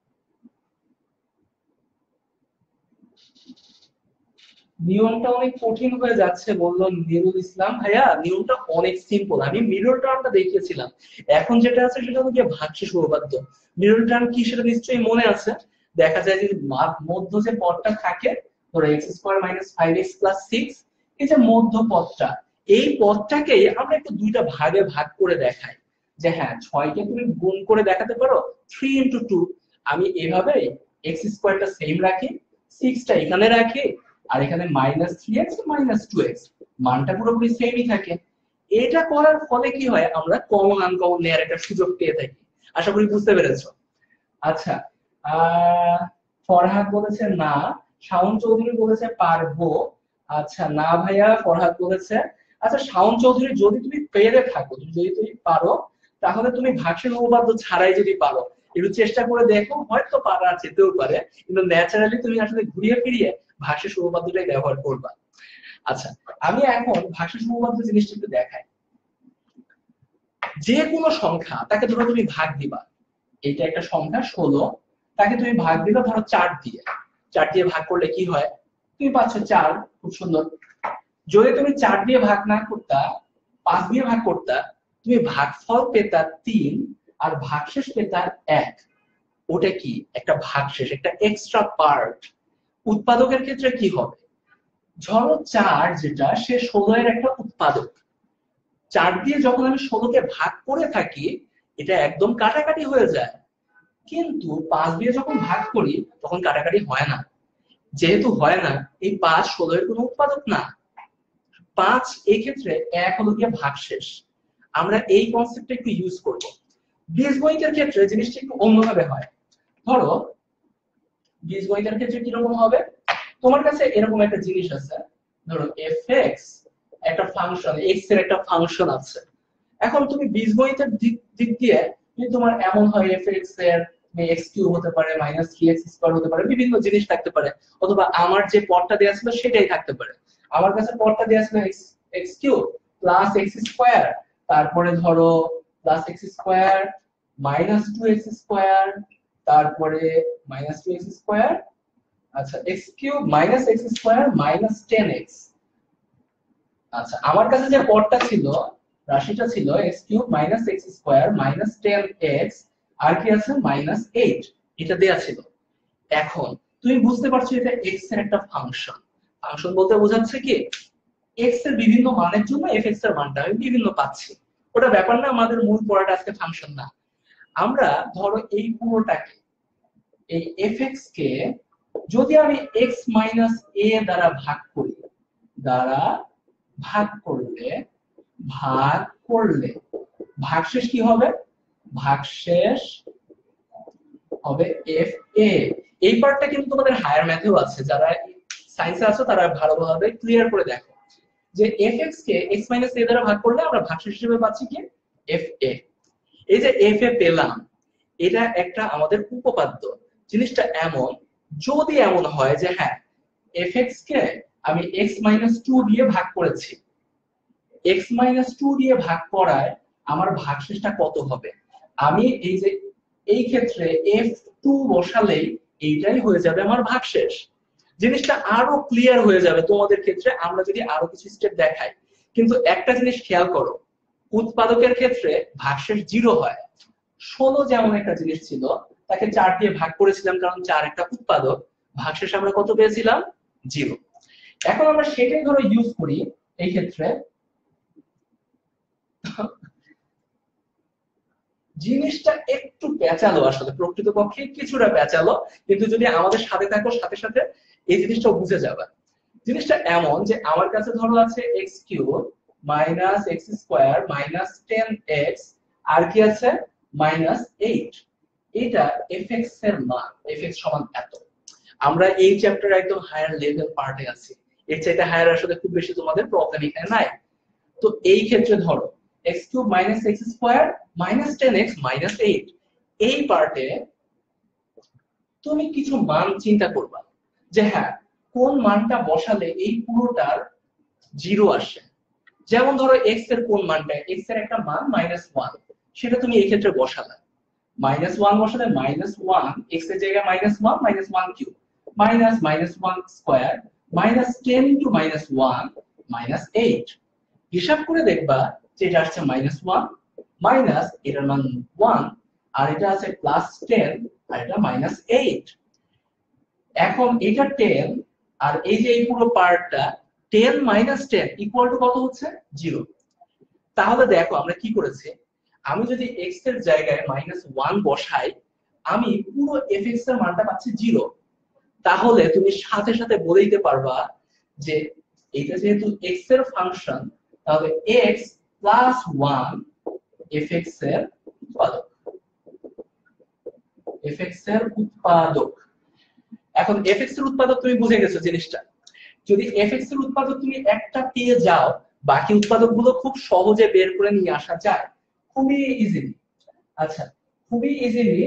নিয়মটা অনেক কঠিন হয়ে যাচ্ছে বললো নীরুল ইসলাম। ভাইয়া নিয়মটা অনেক সিম্পল, আমি মিডল টার্মটা দেখিয়েছিলাম। এখন যেটা আছে সেটা হলো গিয়ে ভাগশেষ উপপাদ্য। মিডল টার্ম কি সেটা নিশ্চয়ই মনে আছে। দেখা যায় যে মধ্য যে পদটা থাকে, ধরো x square minus 5x plus 6, এই যে মধ্য পদটা, এই পদটাকে আমরা একটু দুইটা ভাগে ভাগ করে দেখাই। যে হ্যাঁ 6 কে তুমি গুণ করে দেখাতে পারো 3 ইনটু 2। আমি এভাবে x স্কয়ারটা সেম রাখি, 6টা এখানে রাখি, আর এখানে মাইনাস 3x মাইনাস 2x মানটা পুরোপুরি সেমই থাকে। এটা করার ফলে কি হয়, আমরা কমন আনকমন নেয়ার একটা সুযোগ পেয়ে থাকি। আশা করি বুঝতে পেরেছো। আচ্ছা ফরহাদ বলেছে না, শাওন চৌধুরী বলেছে পারবো। আচ্ছা না ভাইয়া, ফরহাদ বলেছে। আচ্ছা শাওন চৌধুরী যদি তুমি পেরে থাকো, যদি তুমি পারো, তাহলে তুমি ভাগশেষ উপপাদ্য ছাড়াই যদি পারো একটু চেষ্টা করে দেখো, হয়তো পারা যেতেও পারে। কিন্তু ন্যাচারালি তুমি আসলে ঘুরিয়ে ফিরিয়ে ভাগশেষ উপপাদ্যটাই ব্যবহার করবা। আচ্ছা আমি এখন ভাগশেষ উপপাদ্য জিনিসটা একটু দেখাই। যে কোনো সংখ্যা তাকে ধরো তুমি ভাগ দিবা, এটা একটা সংখ্যা 16, তাকে তুমি ভাগ দিলে ধরো 4 দিয়ে, 4 দিয়ে ভাগ করলে কি হয়, তুমি পাচ্ছ 4। খুব সুন্দর। যদি তুমি 4 দিয়ে ভাগ না করতা, 5 দিয়ে ভাগ করতা, তুমি ভাগফল পেতা 3 আর ভাগশেষ পেতা 1। ওটা কি একটা ভাগশেষ, একটা এক্সট্রা পার্ট। উৎপাদকের ক্ষেত্রে কি হবে, ধরো 4 যেটা সে 16 এর একটা উৎপাদক, 4 দিয়ে যখন আমি 16 কে ভাগ করে থাকি এটা একদম কাটাকাটি হয়ে যায়। কিন্তু 5 দিয়ে যখন ভাগ করি তখন কাটাকাটি হয় না। যেহেতু হয় না, এই 5 16 এর কোনো উৎপাদক না। 5 এই ক্ষেত্রে 1 হলো গিয়ে ভাগশেষ। আমরা এই কনসেপ্টটা একটু ইউজ করব। বীজগণিতের ক্ষেত্রে জিনিসটা একটু অন্যভাবে হয়। ধরো বীজগণিতের ক্ষেত্রে কিরকম হবে, তোমার কাছে এরকম একটা জিনিস আছে, ধরো fx একটা ফাংশন, x এর একটা ফাংশন আছে। এখন তুমি বীজগণিতের দিক দিয়ে যদি তোমার এমন হয় fx এর x কিউব হতে পারে মাইনাস 3x স্কয়ার হতে পারে, বিভিন্ন জিনিস থাকতে পারে, অথবা আমার যে পদটা দেয়া ছিল সেটাই থাকতে পারে। আমার কাছে পদটা দেয়া ছিল x cube plus x square, তারপরে ধরো plus x square minus 2x square, তারপরে মাইনাস 2x স্কয়ার, আচ্ছা x cube minus x square minus 10x। আচ্ছা আমার কাছে যে পদটা ছিল, রাশিটা ছিল x cube minus x square minus 10x আর কি আছে মাইনাস 8, এটা দেয়া ছিল। এখন তুমি বুঝতে পারছো এটা x এর একটা ফাংশন। ফাংশন বলতে বোঝাচ্ছে কি, x এর বিভিন্ন মানের জন্য fx এর মানটা আমি বিভিন্ন পাচ্ছি। ওটা ব্যাপার না, আমাদের মূল পড়াটা আজকে ফাংশন না। আমরা ধরো এই পুরোটাকে, এই fx কে যদি আমি x মাইনাস a দ্বারা ভাগ করি, দ্বারা ভাগ করলে ভাগ করলে ভাগশেষ কি হবে, ভাগশেষ হবে এফ এ। এই পার্টটা কিন্তু তোমাদের হায়ার ম্যাথেও আছে, যারা সায়েন্সে আছো তারা ভালোভাবে ক্লিয়ার করে দেখো যে fx কে x a দ্বারা ভাগ করলে আমরা ভাগশেষ হিসেবে পাচ্ছি কি এফ এ। এই যে এফ এ পেলাম, এটা একটা আমাদের উপপাদ্য। জিনিসটা এমন, যদি এমন হয় যে হ্যাঁ fx কে আমি x-2 দিয়ে ভাগ করেছি, x-2 দিয়ে ভাগ করায় আমার ভাগশেষটা কত হবে? আমি এই যে এই ক্ষেত্রে f2 বসালেই এইটাই হয়ে যাবে আমার ভাগশেষ। জিনিসটা আরো ক্লিয়ার হয়ে যাবে তোমাদের ক্ষেত্রে আমরা যদি আরো কিছু স্টেপ দেখাই। কিন্তু একটা জিনিস খেয়াল করো, উৎপাদকের ক্ষেত্রে ভাগশেষ 0 হয়। 16 যেমন একটা জিনিস ছিল, তাকে 4 দিয়ে ভাগ করেছিলাম কারণ 4 একটা উৎপাদক, ভাগশেষ আমরা কত পেয়েছিলাম? 0। এখন আমরা সেটাই ধরো ইউজ করি এই ক্ষেত্রে। জিনিসটা একটু পেঁচালো, আসলে প্রকৃতপক্ষে কিছুটা পেঁচালো, কিন্তু যদি আমাদের সাথে থাকো সাথে সাথে এই জিনিসটাও বুঝে যাবে। জিনিসটা এমন যে আমার কাছে ধরো আছে x³ minus x square minus 10x, আর কি আছে -8। এটা fx এর মান, fx সমান এত। আমরা এই চ্যাপ্টার একদম হায়ার লেভেল পার্টে আছি, এর চাইতে হায়ার আসলে খুব বেশি তোমাদের প্রবলেম এখানে নাই। তো এই ক্ষেত্রে ধরো x³ minus x square minus 10x minus 8, এই পার্টে তুমি কিছু মান চিন্তা করবা যে হ্যাঁ কোন মানটা বসালে এই পুরোটার 0 আসে। যেমন ধরো x এর কোন মানটা, x এর একটা মান -1, সেটা তুমি এই ক্ষেত্রে বসালে। -1 বসালে -1, x এর জায়গায় -1, -1 cube minus -1 square minus 10 into -1 -8। হিসাব করে দেখবা যে এটা আসছে -1 মাইনাস এটার মান 1, আর এটা আছে +10 আর এটা -8। এখন এটা 10 আর এই যে এই পুরো পার্টটা 10 - 10 ইকুয়াল টু কত হচ্ছে? 0। তাহলে দেখো আমরা কি করেছি, আমি যদি x এর জায়গায় -1 বসাই আমি পুরো fx এর মানটা পাচ্ছি 0। তাহলে তুমি সাথে সাথে বলে দিতে পারবা যে এটা যেহেতু x এর ফাংশন, তাহলে x + 1 fx এর উৎপাদক, fx এর উৎপাদক। এখন fx এর উৎপাদক তুমি বুঝে গেছো জিনিসটা। যদি fx এর উৎপাদক তুমি একটা পেয়ে যাও, বাকি উৎপাদকগুলো খুব সহজে বের করে নিয়ে আসা যায়, খুবই ইজিলি। আচ্ছা, খুবই ইজিলি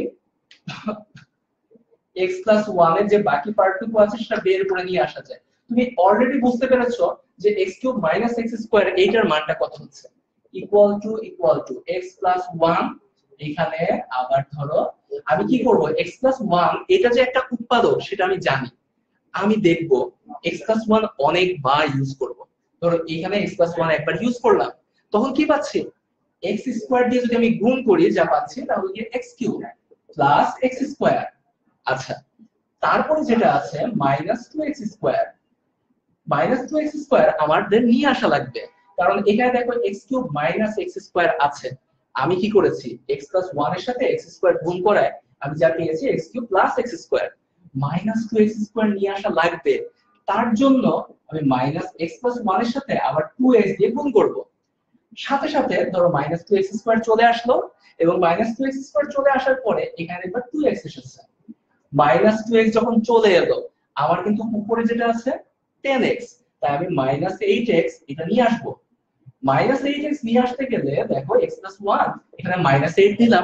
x + 1 এর যে বাকি পার্টটুকু আছে সেটা বের করে নিয়ে আসা যায়। তুমি অলরেডি বুঝতে পেরেছো যে x³ - x স্কয়ার এইটার মানটা কত হচ্ছে, ইকুয়াল টু x + 1। এখানে আবার ধরো আমি কি করব, x + 1 এটা যে একটা উৎপাদক সেটা আমি জানি, আমি দেখব x + 1 অনেকবার ইউজ করব। ধরো এখানে x + 1 একবার ইউজ করলাম, তখন কি পাচ্ছি, x² দিয়ে যদি আমি গুণ করি যা পাচ্ছি তাহলে কি x³ + x স্কয়ার। আচ্ছা, তারপরে যেটা আছে -2x স্কয়ার, -2x স্কয়ার আমাদের নিয়ে আসা লাগবে, কারণ এখানে দেখো x³ - x স্কয়ার আছে। আমি কি করেছি, x + 1 এর সাথে x স্কয়ার গুণ করায় আমি যা পেয়েছি x³ + x square. -2x square নিয়ে আসা লাগবে, তার জন্য আমি -x + 1 এর সাথে আবার 2x দিয়ে গুণ করব। সাথে সাথে ধরো -2x স্কয়ার চলে আসলো, এবং -2x স্কয়ার চলে আসার পরে এখানে এবার 2x এসেছে। -2x যখন চলে এলো, আমার কিন্তু উপরে যেটা আছে 10x, তাই আমি -8x এটা নিয়ে আসবো। -8x নিয়ে আসতে গেলে দেখো x + 1 এখানে -8 দিলাম,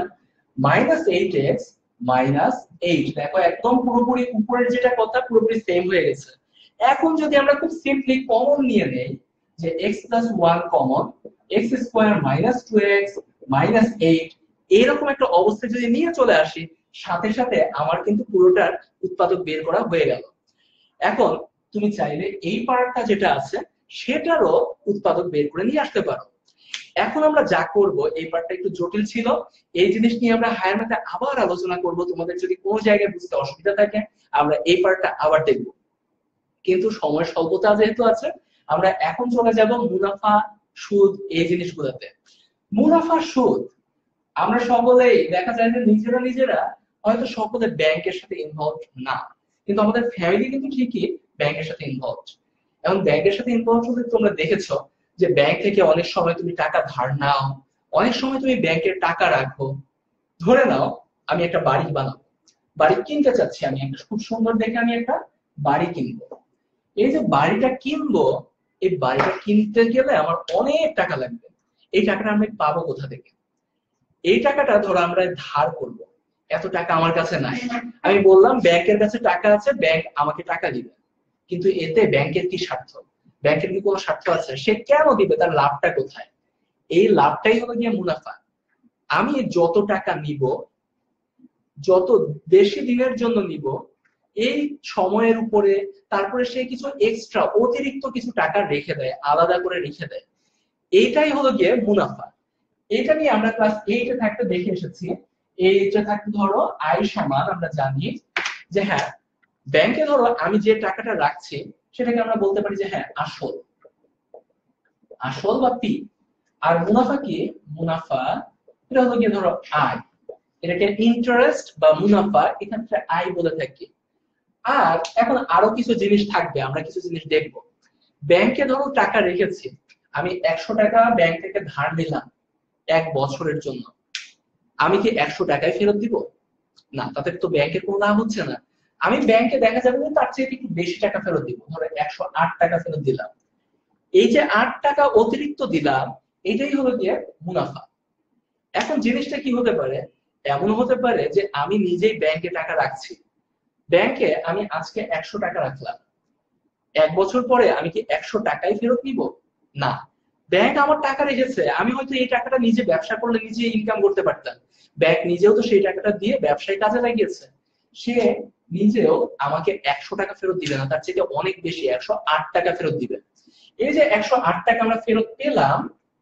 -8x -8, দেখো একদম পুরোপুরি উপরের যেটা কথা পুরোপুরি সেম হয়ে গেছে। এখন যদি আমরা খুব সিম্পলি কমন নিয়ে নেই যে x + 1 কমন, x² -2x -8, এরকম একটা অবস্থা যদি নিয়ে চলে আসি, সাথে সাথে আমার কিন্তু পুরোটার উৎপাদক বের করা হয়ে গেল। এখন তুমি চাইলে এই পার্টটা যেটা আছে সেটারও উৎপাদক বের করে নিয়ে আসতে পারো। এখন আমরা যা করব, এই পার্টটা একটু জটিল ছিল, এই জিনিস নিয়ে আমরা হায়ার ম্যাথে আবার আলোচনা করব। তোমাদের যদি কোনো জায়গায় বুঝতে অসুবিধা থাকে আমরা এই পার্টটা আবার দেখব, কিন্তু সময় স্বল্পতা যেহেতু আছে আমরা এখন চলে যাব মুনাফা সুদ এই জিনিসগুলোতে। মুনাফা সুদ আমরা সকলেই দেখা যায় যে নিজেরা নিজেরা হয়তো সকলে ব্যাংকের সাথে ইনভলভ না, কিন্তু আমাদের ফ্যামিলি কিন্তু ঠিকই ব্যাংকের সাথে ইনভলভ। এবং ব্যাংকের সাথে ইনভলভ হলে তোমরা দেখেছো যে ব্যাংক থেকে অনেক সময় তুমি টাকা ধার নাও, অনেক সময় তুমি ব্যাংকের টাকা রাখো। ধরে নাও আমি একটা বাড়ি বানাবো, বাড়ি কিনতে চাচ্ছি, আমি একটা খুব সুন্দর দেখে আমি একটা বাড়ি কিনবো। এই যে বাড়িটা কিনবো, এই বাড়িটা কিনতে গেলে আমার অনেক টাকা লাগবে। এই টাকাটা আমি পাবো কোথা থেকে? এই টাকাটা ধরো আমরা ধার করব, এত টাকা আমার কাছে নাই। আমি বললাম ব্যাংকের কাছে টাকা আছে, ব্যাংক আমাকে টাকা দিবে। কিন্তু এতে ব্যাংকের কি স্বার্থ? ব্যাংকের কি কোনো স্বার্থ আছে? সে কেন দিবে? তার লাভটা কোথায়? এই লাভটাই হলো গিয়ে মুনাফা। আমি যত টাকা নিব, যত বেশি দিনের জন্য নিব, এই সময়ের উপরে তারপরে সে কিছু এক্সট্রা অতিরিক্ত কিছু টাকা রেখে দেয়, আলাদা করে রেখে দেয়। এইটাই হলো গিয়ে মুনাফা। এটা নিয়ে আমরা ক্লাস 8 এ থাকতে দেখে এসেছি। এইটা থাকতে ধরো আয় সমান আমরা জানি যে হ্যাঁ, ব্যাংকে ধরো আমি যে টাকাটা রাখছি সেটাকে আমরা বলতে পারি যে হ্যাঁ আসল, আসল বা পি। আর মুনাফা কি? মুনাফা এটা হলো গিয়ে ধরো আয়, এটাকে ইন্টারেস্ট বা মুনাফা এখানে আয় বলে থাকি। আর এখন আরো কিছু জিনিস থাকবে, আমরা কিছু জিনিস দেখবো। ব্যাংকে ধরো টাকা রেখেছি, আমি 100 টাকা ব্যাংক থেকে ধার নিলাম 1 বছরের জন্য। আমি কি 100 টাকায় ফেরত দিব? না, তাতে তো ব্যাংকের কোনো লাভ হচ্ছে না। আমি ব্যাংকে দেখা যাবে যে তার চেয়ে একটু বেশি টাকা ফেরত দিব, ধরো 108 টাকা ফেরত দিলাম। এই যে 8 টাকা অতিরিক্ত দিলাম, এটাই হলো গিয়ে মুনাফা। এখন জিনিসটা কি হতে পারে? এমন হতে পারে যে আমি নিজেই ব্যাংকে টাকা রাখছি, ব্যাংকে আমি আজকে 100 টাকা রাখলাম, 1 বছর পরে আমি কি 100 টাকাই ফেরত নিব? না, ব্যাংক আমার টাকা রেখেছে, আমি হয়তো এই টাকাটা নিজে ব্যবসা করলে নিজে ইনকাম করতে পারতাম। ব্যাংক নিজেও তো সেই টাকাটা দিয়ে ব্যবসায় কাজে লাগিয়েছে। সে নিজেও আমাকে 100 টাকা ফেরত দিবে না, তার চেয়ে অনেক বেশি 108 টাকা ফেরত দিবে। এই যে 108 টাকা আমরা ফেরত পেলাম,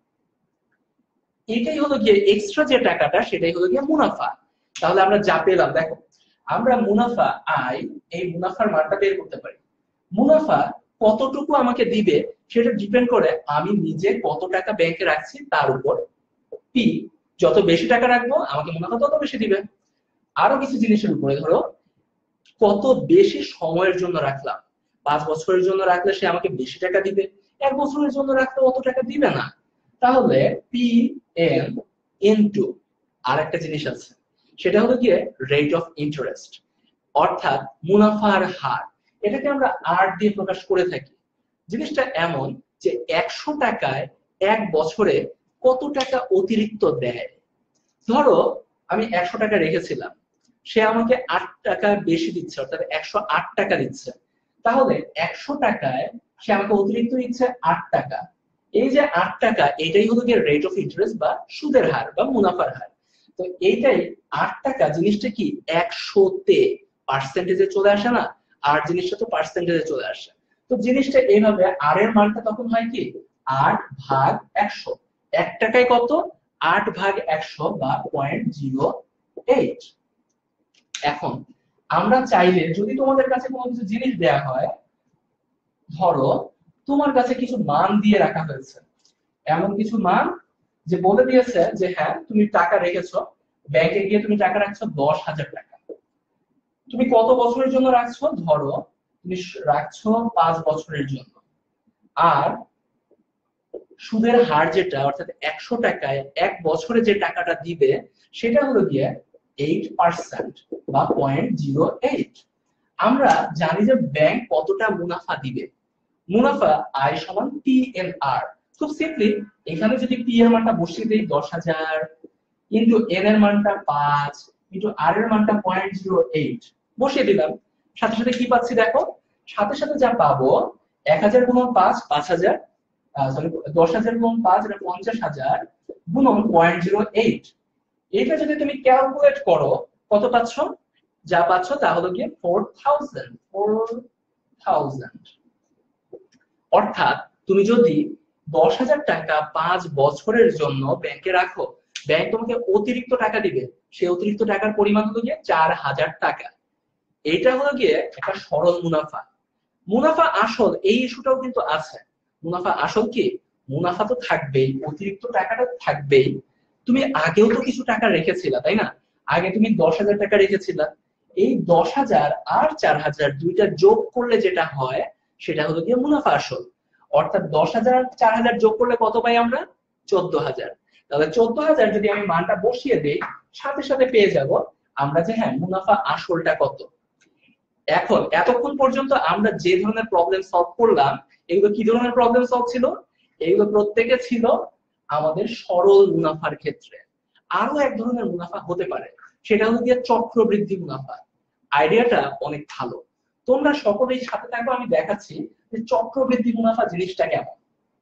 এটাই হলো গিয়ে এক্সট্রা যে টাকাটা, সেটাই হলো গিয়ে মুনাফা। তাহলে আমরা যা পেলাম, দেখো আমরা মুনাফা আয়, এই মুনাফার মানটা বের করতে পারি। মুনাফা কতটুকু আমাকে দিবে সেটা ডিপেন্ড করে আমি নিজে কত টাকা ব্যাংকে রাখছি তার উপর। পি, যত বেশি টাকা রাখবো আমাকে মুনাফা তত বেশি দিবে। আরো কিছু জিনিসের উপরে, ধরো কত বেশি সময়ের জন্য রাখলাম। 5 বছরের জন্য রাখলে সে আমাকে বেশি টাকা দিবে, 1 বছরের জন্য রাখলে অত টাকা দিবে না। তাহলে পি এন ইনটু আর একটা জিনিস আছে, সেটা হলো গিয়ে রেট অফ ইন্টারেস্ট, অর্থাৎ মুনাফার হার। এটাকে আমরা আর দিয়ে প্রকাশ করে থাকি। জিনিসটা এমন যে 100 টাকায় 1 বছরে কত টাকা অতিরিক্ত দেয়। ধরো আমি 100 টাকা রেখেছিলাম, সে আমাকে 8 টাকা বেশি দিচ্ছে, অর্থাৎ 108 টাকা দিচ্ছে। তাহলে 100 টাকায় সে আমাকে অতিরিক্ত দিচ্ছে 8 টাকা। এই যে 8 টাকা, এটাই হলো গিয়ে রেট অফ ইন্টারেস্ট বা সুদের হার বা মুনাফার হার। তো এইটাই 8 টাকা জিনিসটা কি 100 তে পার্সেন্টেজে চলে আসে না, আর জিনিসটা তো পার্সেন্টেজে চলে আসে। তো জিনিসটা এইভাবে আর এর মানটা তখন হয় কি 8/100। 1 টাকায় কত? 8/100 বা 0.08। এখন আমরা চাইলে যদি তোমাদের কাছে কোনো কিছু জিনিস দেয়া হয়, ধরো তোমার কাছে কিছু মান দিয়ে রাখা হয়েছে, এমন কিছু মান যে বলে দিয়েছে যে হ্যাঁ তুমি টাকা রেখেছো, ব্যাংকে গিয়ে তুমি টাকা রাখছো 10,000 টাকা। তুমি কত বছরের জন্য রাখছো? ধরো তুমি রাখছো 5 বছরের জন্য। আর সুদের হার যেটা, অর্থাৎ 100 টাকায় 1 বছরে যে টাকাটা দিবে সেটা হলো গিয়ে 8% বা 0.08। আমরা জানি যে ব্যাংক কতটা মুনাফা দিবে। মুনাফা আয় সমান পি এন আর। খুব সিম্পলি এখানে যদি পি এর মানটা বসিয়ে দেই 10,000 ইনটু এন এর মানটা 5 ইনটু আর এর মানটা 0.08 বসিয়ে দিলাম, সাথে সাথে কি পাচ্ছি দেখো, সাথে সাথে যা পাবো 1000 গুণন 5 5000, সরি 10,000 গুণন 5 এটা 50,000 গুণন 0.08। এটা যদি তুমি ক্যালকুলেট করো কত পাচ্ছ? যা পাচ্ছ তা হলো গিয়ে 4000। অর্থাৎ তুমি যদি 10,000 টাকা 5 বছরের জন্য ব্যাংকে রাখো, ব্যাংক তোমাকে অতিরিক্ত টাকা দিবে। সেই অতিরিক্ত টাকার পরিমাণ হলো গিয়ে 4,000 টাকা। এটা হলো গিয়ে একটা সরল মুনাফা। মুনাফা আসল এই ইস্যুটাও কিন্তু আছে। মুনাফা আসল কি? মুনাফা তো থাকবেই, অতিরিক্ত টাকাটা থাকবেই। তুমি আগেও তো কিছু টাকা রেখেছিলা, তাই না? আগে তুমি 10,000 টাকা রেখেছিলা, এই 10,000 আর 4,000 দুইটা যোগ করলে যেটা হয় সেটা হলো গিয়ে মুনাফা আসল। অর্থাৎ 10,000 আর 4,000 যোগ করলে কত পাই আমরা? 14,000। তাহলে 14,000 যদি আমি মানটা বসিয়ে দেই, সাথে সাথে পেয়ে যাব আমরা যে হ্যাঁ মুনাফা আসলটা কত। এখন এতক্ষণ পর্যন্ত আমরা যে ধরনের প্রবলেম সলভ করলাম, এগুলো কি ধরনের প্রবলেম সলভ ছিল? এগুলো প্রত্যেকে ছিল আমাদের সরল মুনাফার ক্ষেত্রে। আরো এক ধরনের মুনাফা হতে পারে, সেটা হলো গিয়ে চক্রবৃদ্ধি মুনাফা। আইডিয়াটা অনেক ভালো। তোমরা সকলেই সাথে থাকো, আমি দেখাচ্ছি যে চক্রবৃদ্ধি মুনাফা জিনিসটা কেমন।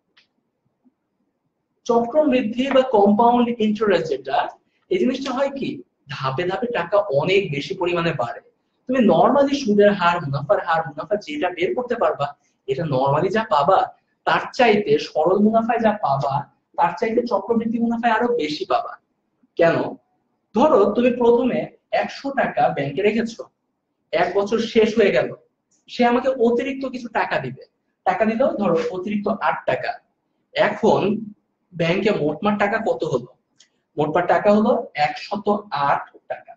চক্রবৃদ্ধি বা কম্পাউন্ড ইন্টারেস্ট যেটা, এই জিনিসটা হয় কি ধাপে ধাপে টাকা অনেক বেশি পরিমাণে বাড়ে। তুমি নর্মালি সুদের হার, মুনাফার হার, মুনাফা যেটা বের করতে পারবা, এটা নর্মালি যা পাবা তার চাইতে, সরল মুনাফায় যা পাবা তার চাইতে চক্রবৃদ্ধি মুনাফায় আরো বেশি পাবা। কেন? ধরো তুমি প্রথমে 100 টাকা ব্যাংকে রেখেছো, 1 বছর শেষ হয়ে গেল, সে আমাকে অতিরিক্ত কিছু টাকা দিবে, টাকা দিল ধরো অতিরিক্ত 8 টাকা। এখন ব্যাংকে মোটমাট টাকা কত হলো? মোটমাট টাকা হলো 108 টাকা।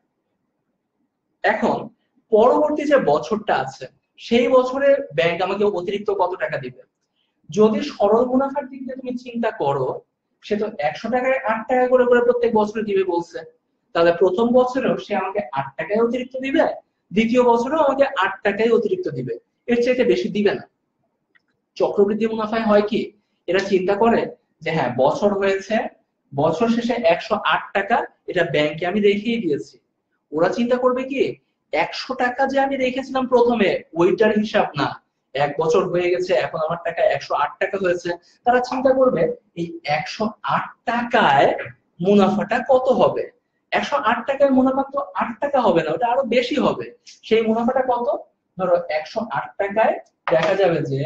এখন পরবর্তী যে বছরটা আছে সেই বছরে ব্যাংক আমাকে অতিরিক্ত কত টাকা দিবে? যদি সরল মুনাফার দিক দিয়ে তুমি চিন্তা করো, সে তো 100 টাকায় 8 টাকা করে করে প্রত্যেক বছরে দিবে বলছে, তাহলে প্রথম বছরেও সে আমাকে 8 টাকায় অতিরিক্ত দিবে, দ্বিতীয় বছরেও আমাকে 8 টাকায় অতিরিক্ত দিবে, এর চাইতে বেশি দিবে না। চক্রবৃদ্ধি মুনাফায় হয় কি, এরা চিন্তা করে যে হ্যাঁ বছর হয়েছে, বছর শেষে 108 টাকা এটা ব্যাংকে আমি রেখেই দিয়েছি। ওরা চিন্তা করবে কি 100 টাকা যে আমি রেখেছিলাম প্রথমে ওইটার হিসাব না, 1 বছর হয়ে গেছে এখন আমার টাকা 108 টাকা হয়েছে। তারা চিন্তা করবে এই 108 টাকায় মুনাফাটা কত হবে। 108 টাকায় মুনাফা তো 8 টাকা হবে না, ওটা আরো বেশি হবে। সেই মুনাফাটা কত? ধরো 108 টাকায় দেখা যাবে যে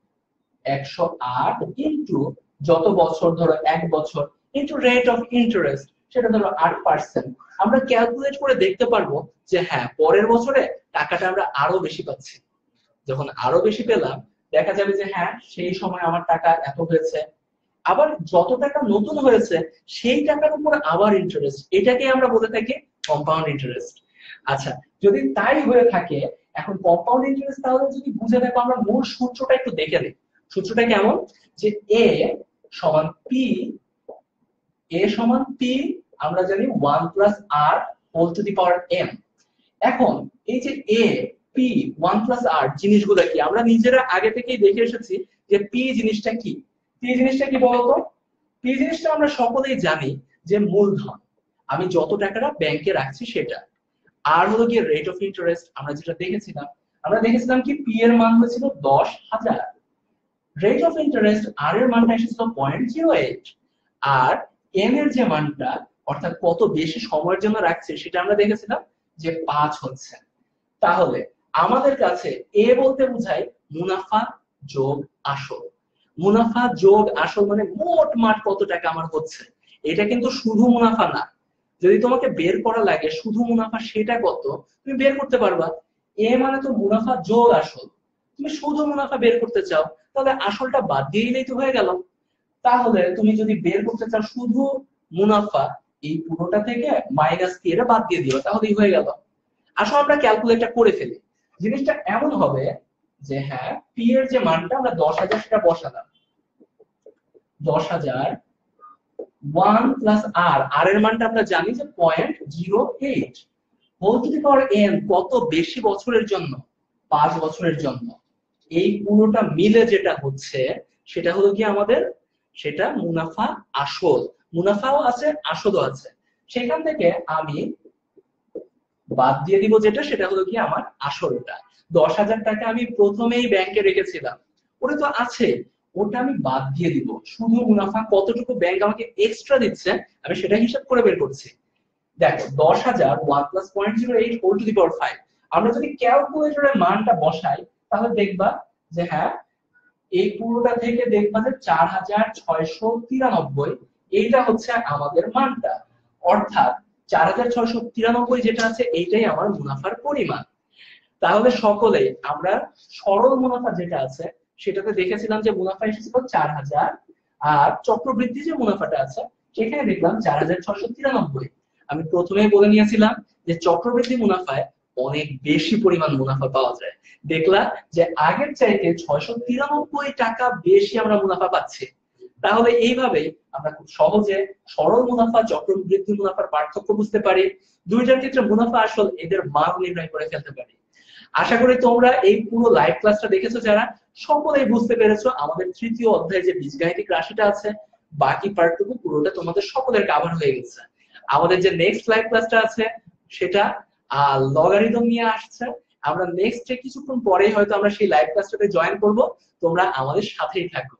108 ইন্টু যত বছর, ধরো 1 বছর ইন্টু রেট অফ ইন্টারেস্ট, সেটা ধরো 8%। আমরা ক্যালকুলেট করে দেখতে পারবো যে হ্যাঁ পরের বছরে টাকাটা আমরা আরো বেশি পাচ্ছি। যখন আরো বেশি পেলাম দেখা যাবে যে হ্যাঁ সেই সময় আমার টাকা এত হয়েছে, আবার যত টাকা নতুন হয়েছে সেই টাকার উপর আবার ইন্টারেস্ট, এটাকে আমরা বলে থাকি কম্পাউন্ড ইন্টারেস্ট। আচ্ছা, যদি তাই হয়ে থাকে, এখন কম্পাউন্ড ইন্টারেস্ট তাহলে যদি বুঝে দেখো, আমরা মূল সূত্রটা একটু দেখে নিই। সূত্রটা কেমন, যে এ সমান পি, এ সমান পি আমরা জানি 1 plus r whole to the power m. এখন এই যে এ পি 1 প্লাস আর জিনিসগুলো কি আমরা নিজেরা আগে থেকেই দেখে এসেছি যে পি জিনিসটা কি। পি জিনিসটা কি বলতো? পি জিনিসটা আমরা সকলেই জানি যে মূলধন, আমি যত টাকাটা ব্যাংকে রাখছি সেটা। আর হলো কি রেট অফ ইন্টারেস্ট, আমরা যেটা দেখেছিলাম, আমরা দেখেছিলাম কি পি এর মান হয়েছিল 10,000, রেট অফ ইন্টারেস্ট আর এর মানটা এসেছিল 0.08, আর এম এর যে মানটা অর্থাৎ কত বেশি সময়ের জন্য রাখছে সেটা আমরা দেখেছিলাম যে 5 হচ্ছে। তাহলে আমাদের কাছে এ বলতে বোঝায় মুনাফা যোগ আসল। মুনাফা যোগ আসল মানে মোট মাঠ কত টাকা আমার হচ্ছে। এটা কিন্তু শুধু মুনাফা না, যদি তোমাকে বের করা লাগে শুধু মুনাফা সেটা কত তুমি বের করতে পারবা। এ মানে তো মুনাফা যোগ আসল, তুমি শুধু মুনাফা বের করতে চাও তাহলে আসলটা বাদ দিয়ে দিলেই তো হয়ে গেল। তাহলে তুমি যদি বের করতে চাও শুধু মুনাফা, এই পুরোটা থেকে মাইনাস কি এটা বাদ দিয়ে দিও, তাহলেই হয়ে গেল। আসো আমরা ক্যালকুলেটটা করে ফেলি। জিনিসটা এমন হবে যে হ্যাঁ পি এর যে মানটা আমরা 10,000 সেটা বসালাম, 10,000 1 প্লাস আর, আর এর মানটা আমরা জানি যে 0.08 whole to the power n, কত বেশি বছরের জন্য? 5 বছরের জন্য। এই পুরোটা মিলে যেটা হচ্ছে সেটা হলো কি আমাদের, সেটা মুনাফা আসল, মুনাফাও আছে আসলও আছে। সেখান থেকে আমি বাদ দিয়ে দিব যেটা, সেটা হলো কি আমার আসলটা। 10,000 টাকা আমি প্রথমেই ব্যাংকে রেখেছিলাম, ওটা তো আছে, ওটা আমি বাদ দিয়ে দিব, শুধু মুনাফা কতটুকু ব্যাংক আমাকে এক্সট্রা দিচ্ছে আমি সেটা হিসাব করে বের করছি। দেখো 10,000 1 plus 0.08 whole to the power 5, আমরা যদি ক্যালকুলেটরের মানটা বসাই তাহলে দেখবা যে হ্যাঁ এই পুরোটা থেকে দেখবা যে 4,693, এইটা হচ্ছে আমাদের মানটা। অর্থাৎ 4,693 যেটা আছে এইটাই আমার মুনাফার পরিমাণ। তাহলে সকলে আমরা সরল মুনাফা যেটা আছে সেটাতে দেখেছিলাম যে মুনাফা এসেছিল 4,000, আর চক্রবৃদ্ধি যে মুনাফাটা আছে সেখানে দেখলাম 4,693। আমি প্রথমেই বলে নিয়েছিলাম যে চক্রবৃদ্ধি মুনাফায় অনেক বেশি পরিমাণ মুনাফা পাওয়া যায়। দেখলা যে আগের চাইতে 693 টাকা বেশি আমরা মুনাফা পাচ্ছি। তাহলে এইভাবে আমরা খুব সহজে সরল মুনাফা চক্রবৃদ্ধি মুনাফার পার্থক্য বুঝতে পারি, দুইটার ক্ষেত্রে মুনাফা আসল এদের মান নির্ণয় করে ফেলতে পারি। আশা করি তোমরা এই পুরো লাইভ ক্লাসটা দেখেছো, যারা সকলেই বুঝতে পেরেছো আমাদের তৃতীয় অধ্যায়ে যে বীজগাণিতিক রাশিটা আছে বাকি পার্টটুকু পুরোটা তোমাদের সকলের কভার হয়ে গেছে। আমাদের যে নেক্সট লাইভ ক্লাসটা আছে সেটা লগারিদম নিয়ে আসছে, আমরা নেক্সট কিছুক্ষণ পরেই হয়তো আমরা সেই লাইভ ক্লাসটাতে জয়েন করব। তোমরা আমাদের সাথেই থাকো।